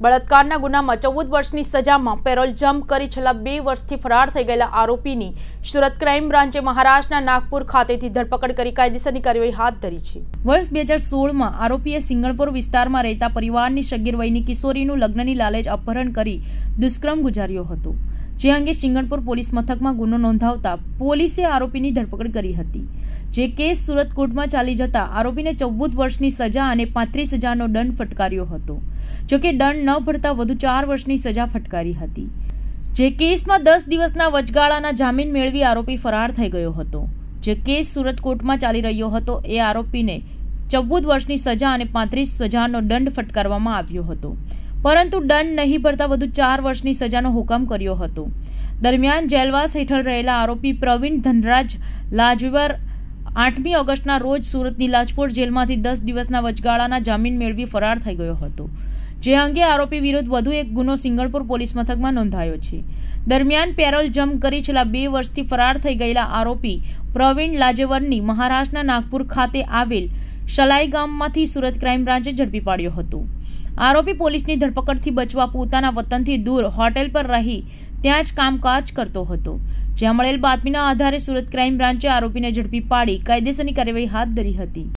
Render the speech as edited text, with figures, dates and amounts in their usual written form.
બળાત્કારના ગુનામાં 14 વર્ષની સજામાં parole jump કરી છેલ્લા 2 વર્ષથી ફરાર થઈ ગયેલા આરોપીની સુરત ક્રાઇમ બ્રાન્ચે મહારાષ્ટ્રના નાગપુર ખાતેથી ધરપકડ કરી કાયદેસરની કાર્યવાહી હાથ ધરી છે। વર્ષ 2016માં આરોપીએ સિંગણપુર વિસ્તારમાં રહેતા પરિવારની સગીર વયની કિશોરીનું લગ્નની લાલચ અપહરણ કરી દુષ્કર્મ ગુજાર્યો હતો, જે અંગે સિંગણપુર પોલીસ મથકમાં ગુનો નોંધાવતા પોલીસે આરોપીની ધરપકડ કરી હતી। જે કેસ સુરત કોર્ટમાં ચાલી જતા આરોપીને 14 વર્ષની સજા અને 35,000નો દંડ ફટકાર્યો હતો। જોકે દંડ ન ભરતા વધુ 4 વર્ષની સજા ફટકારી હતી। જે કેસમાં 10 દિવસના વચગાળાના જામીન મેળવી આરોપી ફરાર થઈ ગયો હતો। જે કેસ સુરત કોર્ટમાં ચાલી રહ્યો હતો એ આરોપીને 14 વર્ષની સજા અને 35,000નો દંડ ફટકારવામાં આવ્યો હતો, પરંતુ દંડ નહીં ભરતા વધુ 4 વર્ષની સજાનો હુકમ કર્યો હતો। દરમિયાન જેલવાસ હેઠળ રહેલા આરોપી પ્રવીણ ધનરાજ લાજવીર 8મી ઓગસ્ટના રોજ સુરતની લાજપોર જેલમાંથી 10 દિવસના વચગાળાના જામીન મેળવી ફરાર થઈ ગયો હતો, જે અંગે આરોપી વિરુદ્ધ વધુ એક ગુનો સિંગણપુર પોલીસ મથકમાં નોંધાયો છે। દરમિયાન પેરોલ જમ્પ કરી છેલ્લા 2 વર્ષથી ફરાર થઈ ગયેલા આરોપી પ્રવીણ લાજેવરની મહારાષ્ટ્રના નાગપુર ખાતે આવેલ શલાઈ ગામમાંથી સુરત ક્રાઇમ બ્રાન્ચે ઝડપી પાડ્યો હતો। આરોપી પોલીસની ધરપકડથી બચવા પોતાના વતનથી દૂર હોટેલ પર રહી ત્યાં જ કામકાજ કરતો હતો। જ્યાં મળેલ બાતમીના આધારે સુરત ક્રાઇમ બ્રાન્ચે આરોપીને ઝડપી પાડી કાયદેસરની કાર્યવાહી હાથ ધરી હતી।